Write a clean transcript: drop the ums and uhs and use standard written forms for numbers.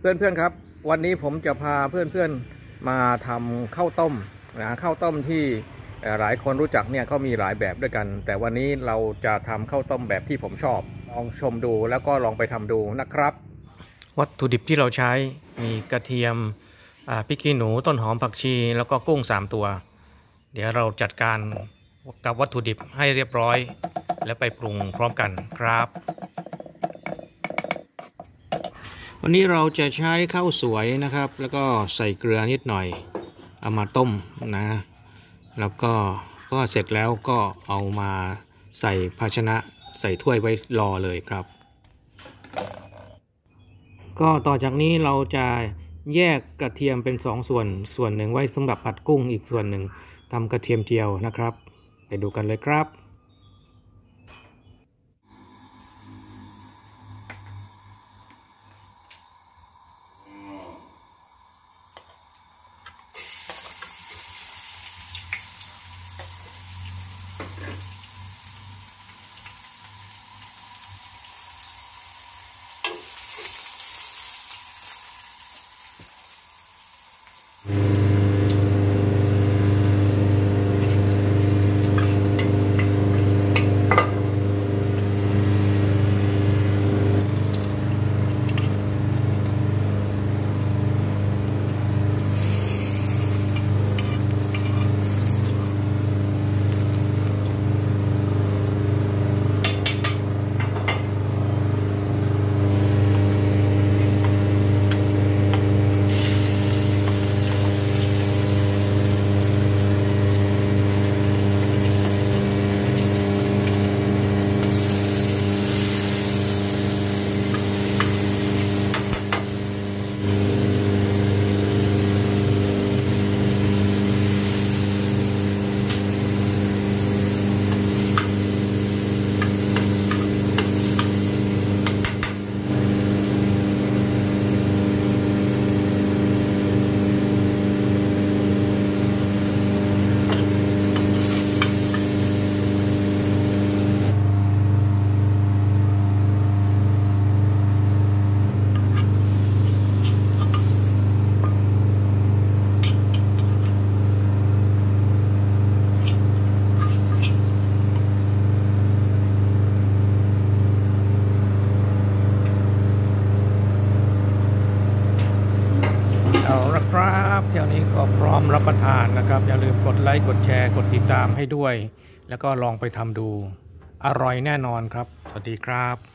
พื่อนๆครับวันนี้ผมจะพาเพื่อนๆมาทำข้าวต้มข้าวต้มที่หลายคนรู้จักเนี่ยก็มีหลายแบบด้วยกันแต่วันนี้เราจะทำข้าวต้มแบบที่ผมชอบลองชมดูแล้วก็ลองไปทำดูนะครับวัตถุดิบที่เราใช้มีกระเทียมพริกขี้หนูต้นหอมผักชีแล้วก็กุ้ง3ตัวเดี๋ยวเราจัดการกับวัตถุดิบให้เรียบร้อยแล้วไปปรุงพร้อมกันครับวันนี้เราจะใช้ข้าวสวยนะครับแล้วก็ใส่เกลือนิดหน่อยเอามาต้มนะแล้วก็เสร็จแล้วก็เอามาใส่ภาชนะใส่ถ้วยไว้รอเลยครับก็ต่อจากนี้เราจะแยกกระเทียมเป็น2ส่วนหนึ่งไว้สำหรับผัดกุ้งอีกส่วนหนึ่งทำกระเทียมเจียวนะครับไปดูกันเลยครับครับเที่ยวนี้ก็พร้อมรับประทานนะครับอย่าลืมกดไลค์กดแชร์กดติดตามให้ด้วยแล้วก็ลองไปทำดูอร่อยแน่นอนครับสวัสดีครับ